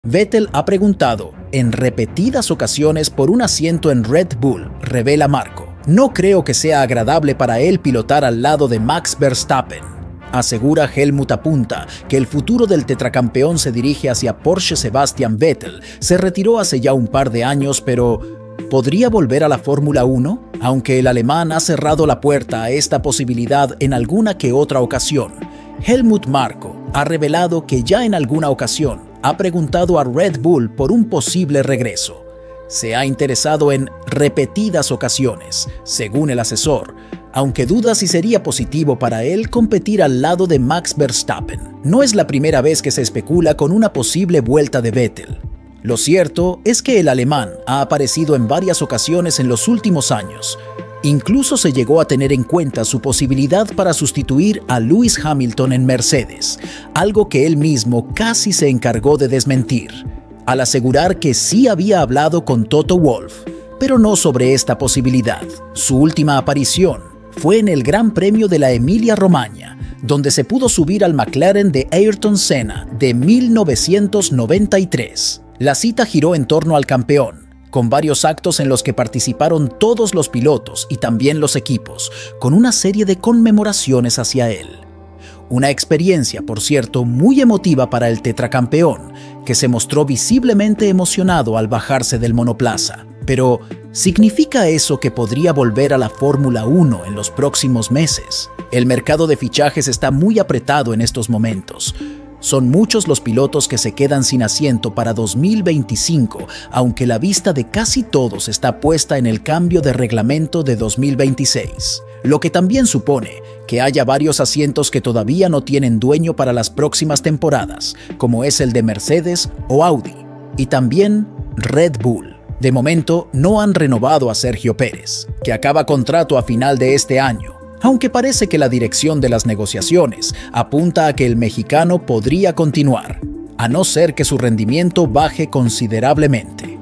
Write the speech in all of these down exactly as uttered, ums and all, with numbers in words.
Vettel ha preguntado en repetidas ocasiones por un asiento en Red Bull, revela Marco. No creo que sea agradable para él pilotar al lado de Max Verstappen. Asegura Helmut Apunta que el futuro del tetracampeón se dirige hacia Porsche. Sebastian Vettel se retiró hace ya un par de años, pero ¿podría volver a la Fórmula uno? Aunque el alemán ha cerrado la puerta a esta posibilidad en alguna que otra ocasión, Helmut Marko ha revelado que ya en alguna ocasión ha preguntado a Red Bull por un posible regreso. Se ha interesado en repetidas ocasiones, según el asesor, aunque duda si sería positivo para él competir al lado de Max Verstappen. No es la primera vez que se especula con una posible vuelta de Vettel. Lo cierto es que el alemán ha aparecido en varias ocasiones en los últimos años. Incluso se llegó a tener en cuenta su posibilidad para sustituir a Lewis Hamilton en Mercedes, algo que él mismo casi se encargó de desmentir, al asegurar que sí había hablado con Toto Wolff, pero no sobre esta posibilidad. Su última aparición fue en el Gran Premio de la Emilia-Romagna, donde se pudo subir al McLaren de Ayrton Senna de mil novecientos noventa y tres. La cita giró en torno al campeón, con varios actos en los que participaron todos los pilotos y también los equipos, con una serie de conmemoraciones hacia él. Una experiencia, por cierto, muy emotiva para el tetracampeón, que se mostró visiblemente emocionado al bajarse del monoplaza. Pero, ¿significa eso que podría volver a la Fórmula uno en los próximos meses? El mercado de fichajes está muy apretado en estos momentos. Son muchos los pilotos que se quedan sin asiento para dos mil veinticinco, aunque la vista de casi todos está puesta en el cambio de reglamento de dos mil veintiséis, lo que también supone que haya varios asientos que todavía no tienen dueño para las próximas temporadas, como es el de Mercedes o Audi, y también Red Bull. De momento no han renovado a Sergio Pérez, que acaba contrato a final de este año, aunque parece que la dirección de las negociaciones apunta a que el mexicano podría continuar, a no ser que su rendimiento baje considerablemente.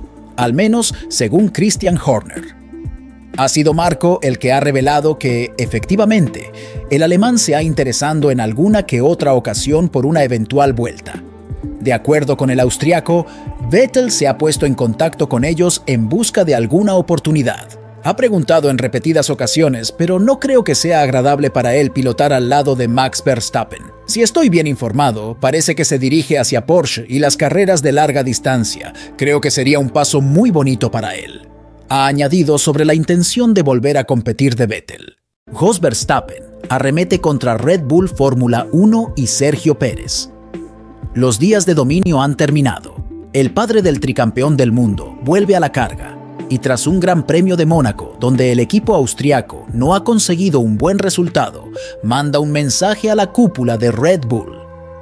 Al menos según Christian Horner. Ha sido Marko el que ha revelado que, efectivamente, el alemán se ha interesado en alguna que otra ocasión por una eventual vuelta. De acuerdo con el austriaco, Vettel se ha puesto en contacto con ellos en busca de alguna oportunidad. Ha preguntado en repetidas ocasiones, pero no creo que sea agradable para él pilotar al lado de Max Verstappen. Si estoy bien informado, parece que se dirige hacia Porsche y las carreras de larga distancia. Creo que sería un paso muy bonito para él. Ha añadido sobre la intención de volver a competir de Vettel. Jos Verstappen arremete contra Red Bull Fórmula uno y Sergio Pérez. Los días de dominio han terminado. El padre del tricampeón del mundo vuelve a la carga. Y tras un Gran Premio de Mónaco, donde el equipo austriaco no ha conseguido un buen resultado, manda un mensaje a la cúpula de Red Bull.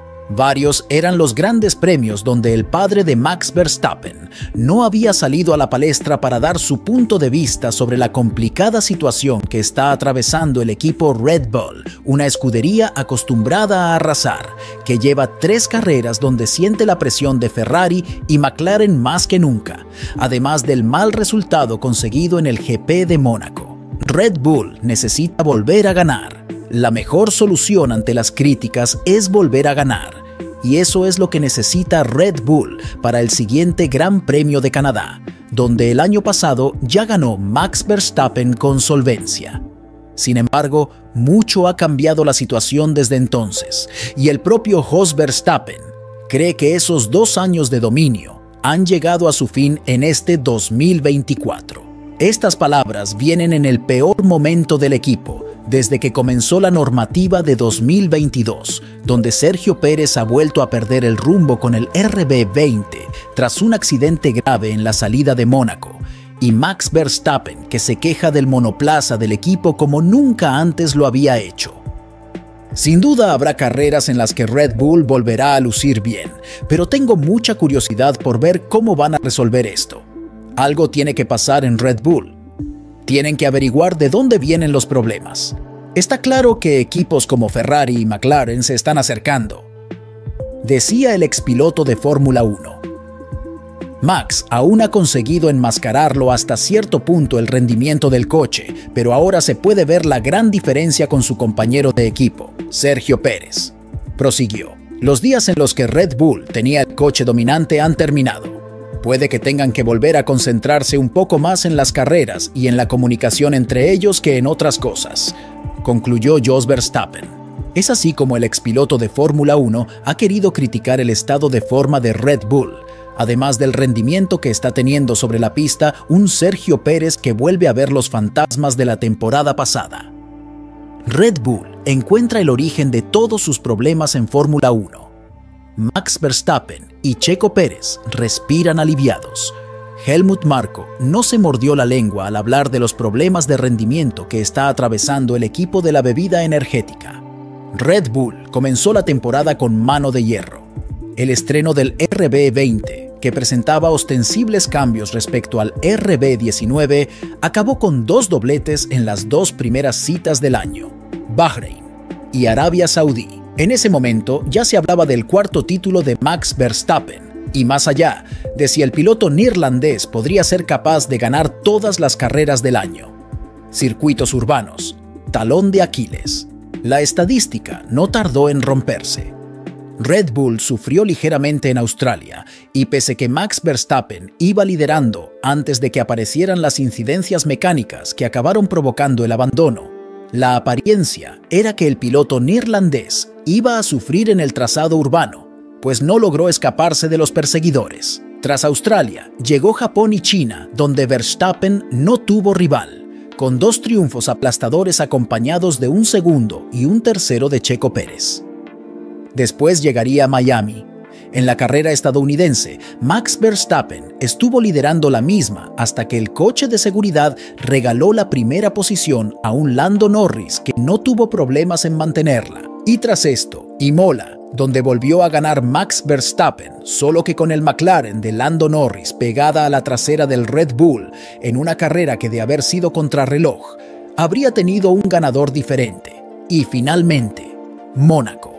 Varios eran los grandes premios donde el padre de Max Verstappen no había salido a la palestra para dar su punto de vista sobre la complicada situación que está atravesando el equipo Red Bull, una escudería acostumbrada a arrasar, que lleva tres carreras donde siente la presión de Ferrari y McLaren más que nunca, además del mal resultado conseguido en el G P de Mónaco. Red Bull necesita volver a ganar. La mejor solución ante las críticas es volver a ganar, y eso es lo que necesita Red Bull para el siguiente Gran Premio de Canadá, donde el año pasado ya ganó Max Verstappen con solvencia. Sin embargo, mucho ha cambiado la situación desde entonces, y el propio Jos Verstappen cree que esos dos años de dominio han llegado a su fin en este dos mil veinticuatro. Estas palabras vienen en el peor momento del equipo, desde que comenzó la normativa de dos mil veintidós, donde Sergio Pérez ha vuelto a perder el rumbo con el R B veinte tras un accidente grave en la salida de Mónaco, y Max Verstappen, que se queja del monoplaza del equipo como nunca antes lo había hecho. Sin duda habrá carreras en las que Red Bull volverá a lucir bien, pero tengo mucha curiosidad por ver cómo van a resolver esto. Algo tiene que pasar en Red Bull. Tienen que averiguar de dónde vienen los problemas. Está claro que equipos como Ferrari y McLaren se están acercando, decía el expiloto de Fórmula uno. Max aún ha conseguido enmascararlo hasta cierto punto el rendimiento del coche, pero ahora se puede ver la gran diferencia con su compañero de equipo, Sergio Pérez. Prosiguió. Los días en los que Red Bull tenía el coche dominante han terminado. Puede que tengan que volver a concentrarse un poco más en las carreras y en la comunicación entre ellos que en otras cosas, concluyó Jos Verstappen. Es así como el expiloto de Fórmula uno ha querido criticar el estado de forma de Red Bull, además del rendimiento que está teniendo sobre la pista un Sergio Pérez que vuelve a ver los fantasmas de la temporada pasada. Red Bull encuentra el origen de todos sus problemas en Fórmula uno. Max Verstappen y Checo Pérez respiran aliviados. Helmut Marko no se mordió la lengua al hablar de los problemas de rendimiento que está atravesando el equipo de la bebida energética. Red Bull comenzó la temporada con mano de hierro. El estreno del R B veinte, que presentaba ostensibles cambios respecto al R B diecinueve, acabó con dos dobletes en las dos primeras citas del año, Bahrein y Arabia Saudí. En ese momento ya se hablaba del cuarto título de Max Verstappen y más allá de si el piloto neerlandés podría ser capaz de ganar todas las carreras del año. Circuitos urbanos, talón de Aquiles. La estadística no tardó en romperse. Red Bull sufrió ligeramente en Australia y pese que Max Verstappen iba liderando antes de que aparecieran las incidencias mecánicas que acabaron provocando el abandono, la apariencia era que el piloto neerlandés iba a sufrir en el trazado urbano, pues no logró escaparse de los perseguidores. Tras Australia, llegó Japón y China, donde Verstappen no tuvo rival, con dos triunfos aplastadores acompañados de un segundo y un tercero de Checo Pérez. Después llegaría Miami. En la carrera estadounidense, Max Verstappen estuvo liderando la misma hasta que el coche de seguridad regaló la primera posición a un Lando Norris que no tuvo problemas en mantenerla. Y tras esto, Imola, donde volvió a ganar Max Verstappen, solo que con el McLaren de Lando Norris pegada a la trasera del Red Bull en una carrera que de haber sido contrarreloj, habría tenido un ganador diferente. Y finalmente, Mónaco.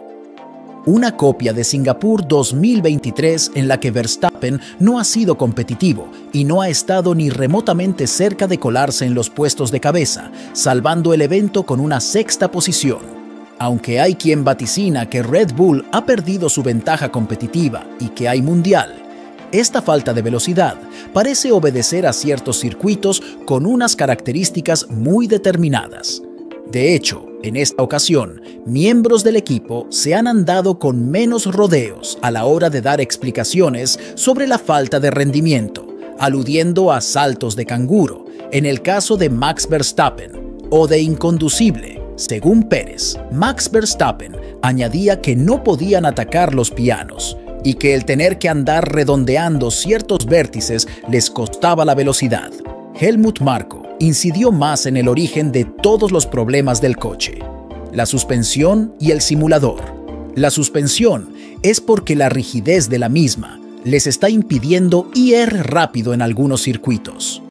Una copia de Singapur dos mil veintitrés en la que Verstappen no ha sido competitivo y no ha estado ni remotamente cerca de colarse en los puestos de cabeza, salvando el evento con una sexta posición. Aunque hay quien vaticina que Red Bull ha perdido su ventaja competitiva y que hay mundial, esta falta de velocidad parece obedecer a ciertos circuitos con unas características muy determinadas. De hecho, en esta ocasión, miembros del equipo se han andado con menos rodeos a la hora de dar explicaciones sobre la falta de rendimiento, aludiendo a saltos de canguro, en el caso de Max Verstappen, o de inconducible, según Pérez. Max Verstappen añadía que no podían atacar los pianos y que el tener que andar redondeando ciertos vértices les costaba la velocidad. Helmut Marko incidió más en el origen de todos los problemas del coche: la suspensión y el simulador. La suspensión es porque la rigidez de la misma les está impidiendo ir rápido en algunos circuitos.